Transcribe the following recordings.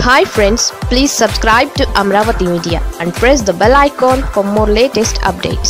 Hi friends, please subscribe to Amaravathi Media and press the bell icon for more latest updates.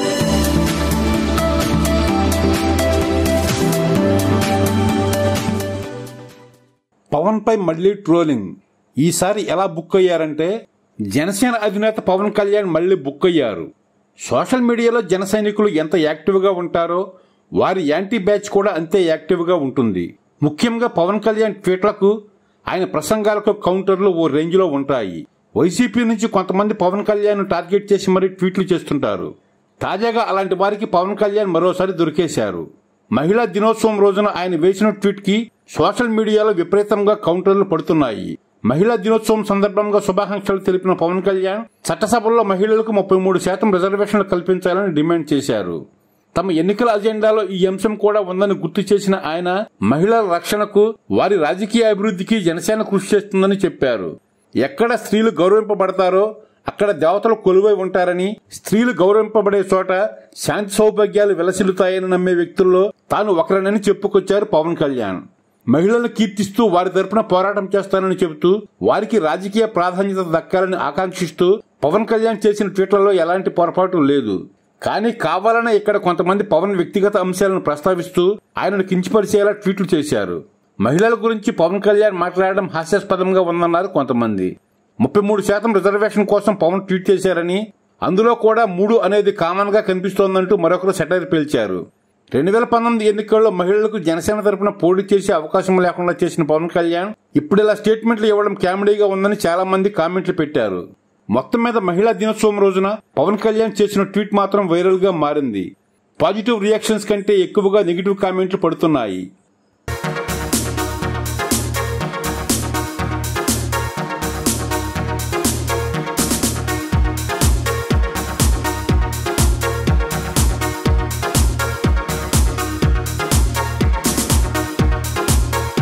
Pawan పై మళ్లీ trolling. ఈసారి ఎలా book అయ్యారంటే జనసేన అధినేత పవన్ కళ్యాణ్ మళ్లీ బుక్ అయ్యారు. సోషల్ మీడియాలో జన సైనికులు ఎంత యాక్టివ్ గా ఉంటారో వారి యాంటీ బ్యాచ్ కూడా అంతే యాక్టివ్ గా ఉంటుంది. ముఖ్యంగా పవన్ కళ్యాణ్ ట్వీట్లకు ఆయన ప్రసంగాలకు కౌంటర్లు ఓ రేంజ్ లో ఉంటాయి. వైసీపీ నుంచి కొంతమంది పవన్ కళ్యాణ్ టార్గెట్ చేసి మరీ ట్వీట్లు చేస్తుంటారు. తాజాగా అలాంటి వారికి పవన్ కళ్యాణ్ మరోసారి దొరికేశారు. మహిళా దినోత్సవం రోజున ఆయన వేసిన ట్వీట్ కి సోషల్ మీడియాలో విపరీతంగా కౌంటర్లు పడుతున్నాయి. మహిళా దినోత్సవం సందర్భంగా శుభాకాంక్షలు తెలిపిన పవన్ కళ్యాణ్ చట్టసభల్లో మహిళలకు 33% రిజర్వేషన్లు కల్పించాలని డిమాండ్ చేశారు. తమ ఎన్నికల అజెండాలో ఈ అంశం కూడా ఉందని గుర్తు చేసిన ఆయన మహిళల రక్షణకు, వారి రాజకీయ అభివృద్ధికి జనసేన కృషి చేస్తుందని చెప్పారు. ఎక్కడ స్త్రీలు గౌరవింపబడతారో అక్కడ దేవతలు కొలువై ఉంటారని, స్త్రీలు గౌరవింపబడే చోట శాంతి సౌభాగ్యాలు విలసిల్లుతాయని నమ్మే వ్యక్తుల్లో తాను ఒకరినని చెప్పుకొచ్చారు పవన్ కళ్యాణ్. మహిళలను కీర్తిస్తూ వారి తరపున పోరాటం చేస్తానని చెబుతూ వారికి రాజకీయ ప్రాధాన్యత దక్కాలని ఆకాంక్షిస్తూ పవన్ కళ్యాణ్ చేసిన ట్వీట్లలో ఎలాంటి పొరపాటు లేదు. కానీ కావాలనే ఇక్కడ కొంతమంది పవన్ వ్యక్తిగత అంశాలను ప్రస్తావిస్తూ ఆయనను కించపరిచేలా ట్వీట్లు చేశారు. మహిళల గురించి పవన్ కళ్యాణ్ మాట్లాడడం హాస్యాస్పదంగా ఉందన్నారు కొంతమంది. 33% రిజర్వేషన్ కోసం పవన్ ట్వీట్ చేశారని, అందులో కూడా 3 అనేది కామన్ గా కనిపిస్తోందంటూ మరొకరు సెటైర్ పేల్చారు. 2019 ఎన్నికల్లో మహిళలకు జనసేన తరపున పోటీ చేసే అవకాశం లేకుండా చేసిన పవన్ కళ్యాణ్ ఇప్పుడు ఇలా స్టేట్మెంట్లు ఇవ్వడం కామెడీగా ఉందని చాలా మంది కామెంట్లు పెట్టారు. మొత్తం మీద మహిళా దినోత్సవం రోజున పవన్ కళ్యాణ్ చేసిన ట్వీట్ మాత్రం వైరల్ గా మారింది. పాజిటివ్ రియాక్షన్స్ కంటే ఎక్కువగా నెగిటివ్ కామెంట్లు పడుతున్నాయి.